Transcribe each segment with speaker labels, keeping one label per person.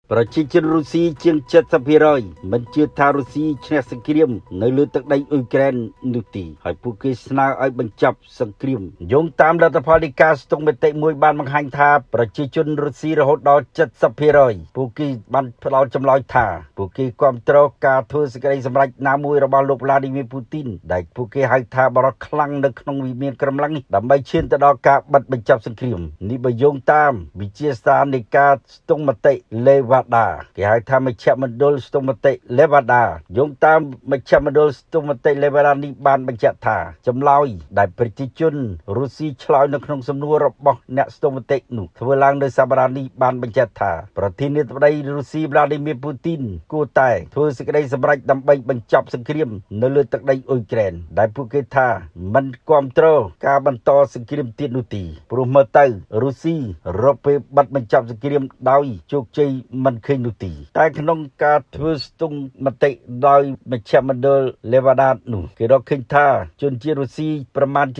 Speaker 1: ប្រជាជនរុស្ស៊ីជាង 70% មិនជឿថារុស្ស៊ីឈ្នះសង្គ្រាមនៅលើទឹកដីអ៊ុយក្រែននោះទេហើយពួកគេស្នើឲ្យបញ្ចប់សង្គ្រាមយោងតាមលទ្ធផលនៃការស្ទង់មតិមួយបានបង្ហាញថាប្រជាជនរុស្ស៊ីរហូតដល់ 70% ពួកគេបានផ្ដល់ចម្លើយថាពួកគេគាំទ្រការធ្វើសេចក្តីសម្រេចណាមួយរបស់លោកវ្លាឌីមៀពូទីនដែលពួកគេហៅថាបរិសុទ្ធខ្លាំងនៅក្នុងវិមានក្រំឡាំងនេះដើម្បីឈានទៅដល់ការបិទបញ្ចប់សង្គ្រាមនេះបើយោងតាមវិជាសាស្ត្រនៃការស្ទង់មតិលេវ៉ាដាគេហៅថាមជ្ឈមណ្ឌលស្ទង់មតិលេវ៉ាដាយោងតាមមជ្ឈមណ្ឌលស្ទង់មតិលេវ៉ាដានេះបានបញ្ជាក់ថាចម្លើយដែលប្រជាជនរុស្ស៊ីឆ្លើយនៅក្នុងសំណួររបស់អ្នកស្ទង់មតិនោះធ្វើឡើងនៅសប្តាហ៍នេះបានបញ្ជាក់ថាប្រធានាធិបតីរុស្ស៊ីវ្លាឌីមៀពូទីនគួរតែធ្វើសេចក្តីសម្រេចដើម្បីបញ្ចប់សង្គ្រាមនៅលើទឹកដីអ៊ុយក្រែនដែលពួកគេថាមិនគាំទ្រការបន្តសង្គ្រាមទៀតនោះទេព្រោះមើលទៅរុស្ស៊ីរកពេលបិទបញ្ចប់សង្គ្រាមដោយជោគជ័យមិនឃើញនោះទេតែក្នុងការធ្វើស្ទង់មតិដោយមជ្ឈមណ្ឌលលេវ៉ាដានោះគេរកឃើញថាជនជាតិរុស្ស៊ីប្រមាណជា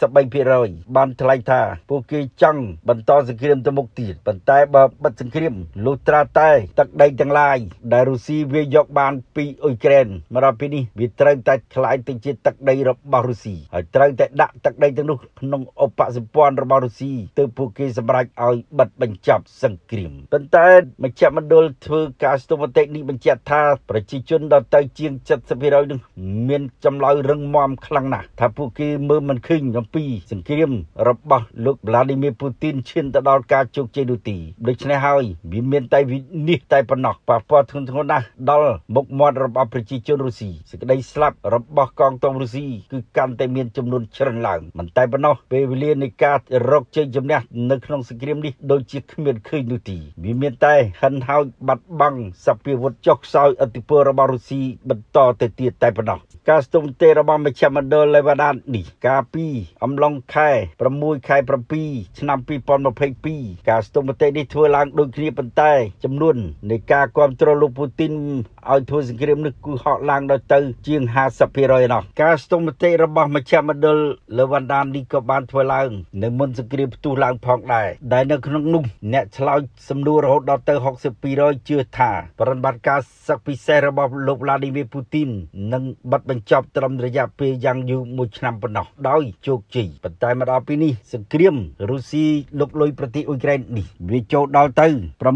Speaker 1: 33% បានថ្លែងថាពួកគេចង់បន្តសង្គ្រាមទៅមុខទៀតប៉ុន្តែបើបិទសង្គ្រាមលុះត្រាតែទឹកដីទាំងឡាយដែលរុស្ស៊ីវាយកបានពីអ៊ុយក្រែនមកដល់ពេលនេះវាត្រូវតែក្លាយទៅជាទឹកដីរបស់រុស្ស៊ីហើយត្រូវតែដាក់ទឹកដីទាំងនោះក្នុងឧបសម្ព័ន្ធរបស់រុស្ស៊ីទើបពួកគេសម្រេចឲ្យបិទបញ្ចប់សង្គ្រាមប៉ុន្តែមជ្ឈមណ្ឌលធ្វើការស្ទង់មតិនេះបញ្ជាក់ថាប្រជាជនដល់ទៅជាង 70% នោះមានចម្លើយរឹងមាំខ្លាំងណាស់ថាពួកគេមើលមិនឃើញអំពីសង្គ្រាមរបស់លោកវ្លាឌីមៀពូទីនឈានទៅដល់ការជោគជ័យនោះទេដូច្នេះហើយវាមានតែវិនិច្ឆ័យតែប៉ុណ្ណោះប៉ះពាល់ធ្ងន់ធ្ងរណាស់ដល់មុខមាត់របស់ប្រជាជនរុស្ស៊ីសេចក្តីស្លាប់របស់កងទ័ពរុស្ស៊ីគឺកាន់តែមានចំនួនច្រើនឡើងមិនតែប៉ុណ្ណោះពេលវេលានៃការរកជ័យជំនះនៅក្នុងសង្គ្រាមនេះដូចជាគ្មានឃើញនោះទេវាមានតែហិនហោចបាត់បង់សព្វាវុធចុះខ្សោយឥទ្ធិពលរបស់រុស្ស៊ីបន្តទៅទៀតតែប៉ុណ្ណោះការស្ទង់មតិរបស់មជ្ឈមណ្ឌលលេវ៉ាដានេះកាលពីអំឡុងខែ6 ខែ 7 ឆ្នាំ 2022ការស្ទង់មតិនេះធ្វើឡើងដូចគ្នាប៉ុន្តែចំនួននៃការគាំទ្រលោកពូទីនឲ្យធ្វើសង្គ្រាមនេះគឺហក់ឡើងដល់ទៅជាង 50% ឯណោះការស្ទង់មតិរបស់មជ្ឈមណ្ឌលលេវ៉ាដានេះក៏បានធ្វើឡើងនៅមុនសង្គ្រាមផ្ទុះឡើងផងដែរដែលនៅក្នុងនោះអ្នកឆ្លើយសំណួររហូតដល់ទៅ 62% ជឿថាប្រតិបត្តិការសឹកពិសេសរបស់លោកវ្លាឌីមៀពូទីននឹងបិទបញ្ចប់ត្រឹមរយៈពេលយ៉ាងយូរ1ឆ្នាំប៉ុណ្ណោះដោយជោគជ័យប៉ុន្តែមកដល់ពេលនេះសង្គ្រាមរុស្ស៊ីលុកលុយប្រទេសអ៊ុយក្រែននេះវាចូលដល់ទៅ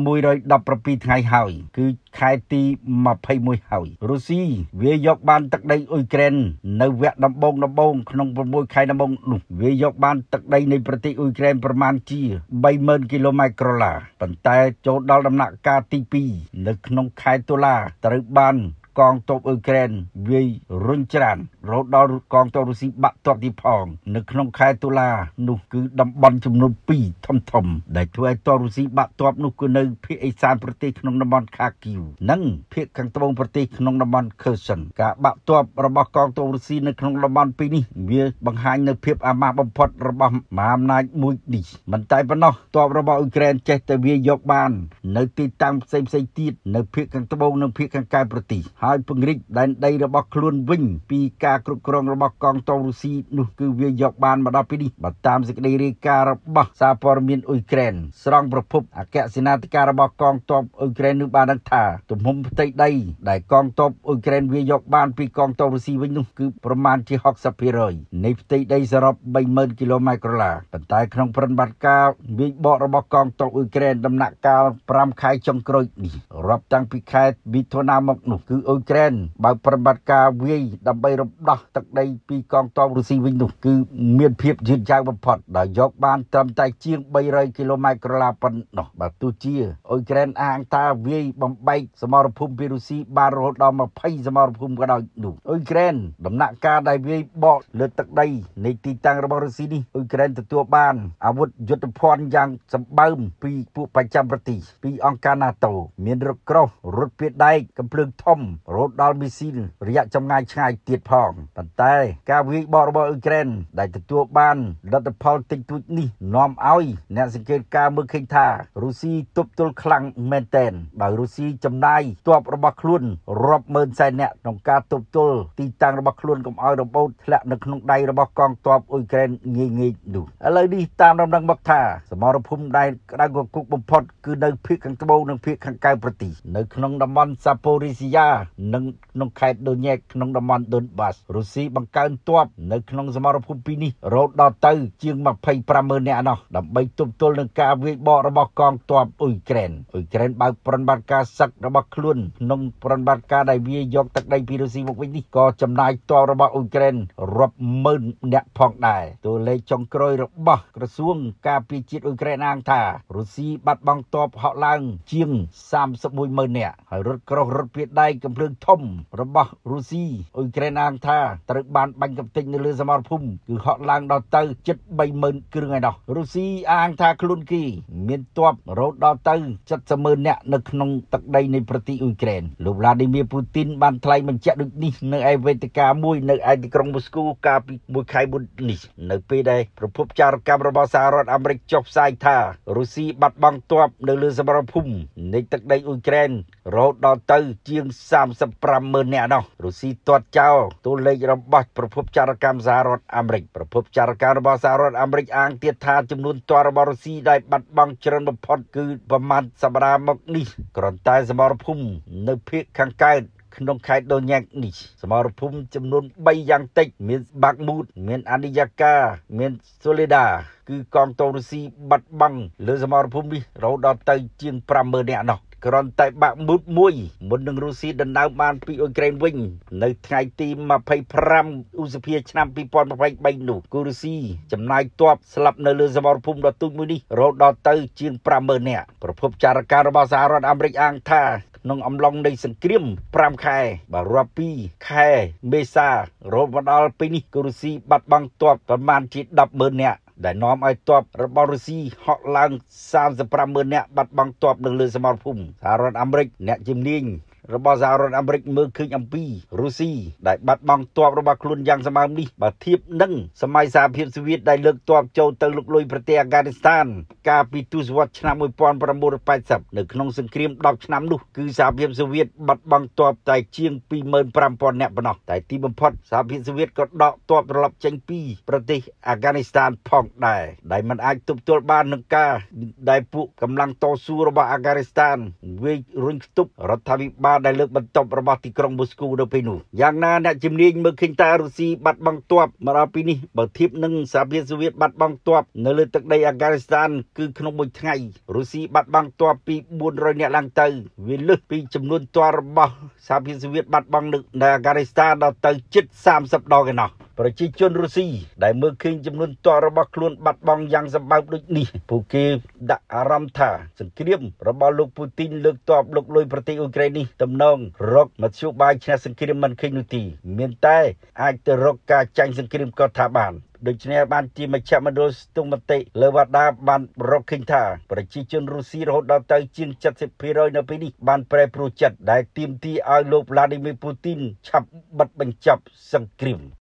Speaker 1: 617ថ្ងៃហើយគឺខែទី21ហើយរុស្ស៊ីវាយកបានទឹកដីអ៊ុយក្រែននៅវគ្គដំបូងក្នុង6ខែដំបូងនោះវាយកបានទឹកដីនៃប្រទេសអ៊ុយក្រែនប្រមាណជា 30,000 គីឡូម៉ែត្រក្រឡាប៉ុន្តែចូលដល់ដំណាក់កាលទី2នៅក្នុងខែតុលាត្រូវបានកងទ័ពអ៊ុយក្រែនវាយរុញច្រានរហូតដល់កងទ័ពរុស្ស៊ីបាក់ទ័ពទីផងនៅក្នុងខែតុលានោះគឺតំបន់ចំនួន2ធំដែលធ្វើឲ្យទ័ពរុស្ស៊ីបាក់ទ័ពនោះគឺនៅភាគឦសានប្រទេសក្នុងតំបន់ខាគីវនិងភាគខាងត្បូងប្រទេសក្នុងតំបន់ខឺសិនការបាក់ទ័ពរបស់កងទ័ពរុស្ស៊ីនៅក្នុងតំបន់2នេះវាបង្ហាញនៅភាពអាម៉ាស់បំផុតរបស់មហាអំណាចមួយនេះមិនតែប៉ុណ្ណោះទ័ពរបស់អ៊ុយក្រែនចេះតែវាយកបាននៅទីតាំងផ្សេងទៀតនៅភាគខាងត្បូងនិងភាគខាងកើតប្រទេសហើយពង្រីកដែនដីរបស់ខ្លួនវិញពីការគ្រប់គ្រងរបស់កងទ័ពរុស្ស៊ីនោះគឺវាយកបានមកដល់ពេលនេះបើតាមសេចក្តីរាយការណ៍របស់សារព័ត៌មានអ៊ុយក្រែនស្រង់ប្រភពអគ្គសេនាធិការរបស់កងទ័ពអ៊ុយក្រែននោះបានដឹងថាទំហំផ្ទៃដីដែលកងទ័ពអ៊ុយក្រែនវាយកបានពីកងទ័ពរុស្ស៊ីវិញនោះគឺប្រមាណជា 60% នៃផ្ទៃដីសរុប 30,000 គីឡូម៉ែត្រក្រឡាប៉ុន្តែក្នុងប្រតិបត្តិការវាយបករបស់កងទ័ពអ៊ុយក្រែនដំណាក់កាល5ខែចុងក្រោយនេះរាប់តាំងពីខែមិថុនាមកនោះគឺអ៊ុយក្រែនបើប្រតិបត្តិការវាយដើម្បីរំដោះទឹកដីពីកងទ័ពរុស្ស៊ីវិញនោះគឺមានភាពយឺតយ៉ាវបំផុតដោយយកបានត្រឹមតែជាង 300 គីឡូម៉ែត្រក្រឡាប៉ុណ្ណោះបើទោះជាអ៊ុយក្រែនអាងថាវាយបំបែកសមរភូមិពីរុស្ស៊ីបានរហូតដល់20សមរភូមិក៏ដោយនោះអ៊ុយក្រែនដំណាក់កាលដែលវាយបកលើទឹកដីនៃទីតាំងរបស់រុស្ស៊ីនេះអ៊ុយក្រែនទទួលបានអាវុធយុទ្ធភ័ណ្ឌយ៉ាងសម្បើមពីពួកប្រចាំប្រទេសពីអង្គការ NATO មានរថក្រោះរថពាដែកកំភ្លើងធំរហូតដល់មីស៊ីលរយៈចម្ងាយឆ្ងាយទៀតផងផងប៉ុន្តែការវាយបករបស់អ៊ុយក្រែនដែលទទួលបានលទ្ធផលតិចតួចនេះនាំឲ្យអ្នកសង្កេតការមើលឃើញថារុស្ស៊ីទប់ទល់ខ្លាំងមែនទែនដោយរុស្ស៊ីចំណាយទ័ពរបស់ខ្លួនរាប់ម៉ឺនសែននាក់ក្នុងការទប់ទល់ទីតាំងរបស់ខ្លួនកុំឲ្យរបូតធ្លាក់នៅក្នុងដៃរបស់កងទ័ពអ៊ុយក្រែនងាយៗនោះឥឡូវនេះតាមដំណឹងមកថាសមរភូមិដែលក្តៅគគុកបំផុតគឺនៅភាគខាងត្បូងនិងភាគខាងកើតប្រទេសនៅក្នុងតំបន់សាប៉ូរីស៊ីយ៉ានិងក្នុងខេត្តដូញេកក្នុងតំបន់ដូនបាសរុស្ស៊ីបង្កើនទ័ពនៅក្នុងសមរភូមិពីរនេះរហូតដល់ទៅជាង25,000នាក់នោះដើម្បីទប់ទល់នឹងការវាយបករបស់កងទ័ពអ៊ុយក្រែនបើកប្រតិបត្តិការសឹករបស់ខ្លួនក្នុងប្រតិបត្តិការដែលវាយកទឹកដីពីរុស្ស៊ីមកវិញនេះក៏ចំណាយទ័ពរបស់អ៊ុយក្រែនរាប់ម៉ឺននាក់ផងដែរតួលេខចុងក្រោយរបស់ក្រសួងការពារជាតិអ៊ុយក្រែនអាងថារុស្ស៊ីបាត់បង់ទ័ពហក់ឡើងជាង31,000នាក់ហើយរថក្រោះរថពាដែកកំភ្លើងធំរបស់រុស្ស៊ីអ៊ុយក្រែនអាងថាត្រូវបានបាញ់កំទេចនៅលើសមរភូមិគឺហក់ឡើងដល់ទៅជិត30,000គ្រឿងឯណោះរុស្ស៊ីអាងថាខ្លួនគេមានទ័ពរហូតដល់ទៅ70,000នាក់នៅក្នុងទឹកដីនៃប្រទេសអ៊ុយក្រែនលោក Vladimir Putin បានថ្លែងបញ្ជាក់ដូចនេះនៅឯវេទិកាមួយនៅឯទីក្រុងមូស្គូកាលពីមួយខែមុននេះនៅពេលដែលប្រភពចារកម្មរបស់សហរដ្ឋអាមេរិកចុះផ្សាយថារុស្ស៊ីបាត់បង់ទ័ពនៅលើសមរភូមិនៃទឹកដីអ៊ុយក្រែនរហូតដល់ទៅជាង35,000នាក់នោះរុស្ស៊ីទាត់ចោលតួលេខរបស់ប្រភពចារកម្មសហរដ្ឋអាមេរិកប្រភពចារកម្មរបស់សហរដ្ឋអាមេរិកអាងទៀតថាចំនួនទ័ពរបស់រុស្ស៊ីដែលបាត់បង់ច្រើនបំផុតគឺប្រមាណសប្តាហ៍មកនេះគ្រាន់តែសមរភូមិនៅភាគខាងកើតក្នុងខេត្តដូញេកនេះសមរភូមិចំនួន3យ៉ាងតិចមានបាក់មូតមានអានីយ៉ាកាមានសូលេដាគឺកងទ័ពរុស្ស៊ីបាត់បង់លើសមរភូមិនេះរហូតដល់ទៅជាង50,000នាក់នោះគ្រាន់តែបាក់មូតមួយមុននឹងរុស្ស៊ីដណ្ដើមបានពីអ៊ុយក្រែនវិញនៅថ្ងៃទី25ឧសភាឆ្នាំ2023នោះគឺរុស្ស៊ីចំណាយទ័ពស្លាប់នៅលើសមរភូមិដ៏ទូចមួយនេះរហូតដល់ទៅជាង50,000នាក់ប្រភពចារកម្មរបស់សហរដ្ឋអាមេរិកអាងថាក្នុងអំឡុងនៃសង្គ្រាម5ខែបើរាប់ពីខែមេសារហូតមកដល់ពេលនេះគឺរុស្ស៊ីបាត់បង់ទ័ពប្រមាណជា10,000នាក់ដែលនាំឲ្យទ័ពរបស់រុស្ស៊ីហក់ឡើង35,000នាក់បាត់បង់ទ័ពនៅលើសមរភូមិសហរដ្ឋអាមេរិកអ្នកជំនាញរបស់សហរដ្ឋអាមេរិកមើលឃើញអំពីរុស្ស៊ីដែលបាត់បង់ទ័ពរបស់ខ្លួនយ៉ាងសម្បើមនេះបើធៀបនឹងសម័យសហភាពសូវៀតដែលលើកទ័ពចូលទៅលុកលុយប្រទេសអាហ្គានីស្ថានកាលពីទសវត្សរ៍ឆ្នាំ1980នៅក្នុងសង្គ្រាម10ឆ្នាំនោះគឺសហភាពសូវៀតបាត់បង់ទ័ពតែជាង25,000នាក់ប៉ុណ្ណោះតែទីបំផុតសហភាពសូវៀតក៏ដកទ័ពត្រឡប់ចេញពីប្រទេសអាហ្គានីស្ថានផងដែរដែលมันអាចទប់ទល់បាននឹងការដែលពួកកម្លាំងតស៊ូរបស់អាហ្គានីស្ថានវាយរុញខ្ទប់រដ្ឋាភិបាលដែលលើកបន្ទប់របស់ទីក្រុងមូស្គូនៅពេលនោះយ៉ាងណាអ្នកជំនាញមើលឃើញថារុស្ស៊ីបាត់បង់ទ័ពមកដល់ពេលនេះបើធៀបនឹងសហភាពសូវៀតបាត់បង់ទ័ពនៅលើទឹកដីអាហ្គានីស្ថានគឺក្នុងមួយថ្ងៃរុស្ស៊ីបាត់បង់ទ័ពពី400នាក់ឡើងទៅវាលើសពីចំនួនទ័ពរបស់សហភាពសូវៀតបាត់បង់នៅអាហ្គានីស្ថានដល់ទៅជិត30ដងឯណោះប្រជាជនរុស្ស៊ីដែលមើលឃើញចំនួនទ័ពរបស់ខ្លួនបាត់បង់យ៉ាងសម្បើមដូចនេះពួកគេដាក់អារម្មណ៍ថាសង្គ្រាមរបស់លោកពូទីនលើកទ័ពលុកលុយប្រទេសអ៊ុយក្រែននេះទំនងរកមធ្យោបាយឈ្នះសង្គ្រាមមិនឃើញនោះទេមានតែអាចទៅរកការចាញ់សង្គ្រាមក៏ថាបានដូច្នេះបានជាមជ្ឈមណ្ឌលស្ទង់មតិលើវ៉ាដាបានរកឃើញថាប្រជាជនរុស្ស៊ីរហូតដល់ទៅជាង 70% នៅពេលនេះបានប្រែប្រួលចិត្តដែលទាមទារឲ្យលោក Vladimir Putin ឆាប់បិទបញ្ចប់សង្គ្រាម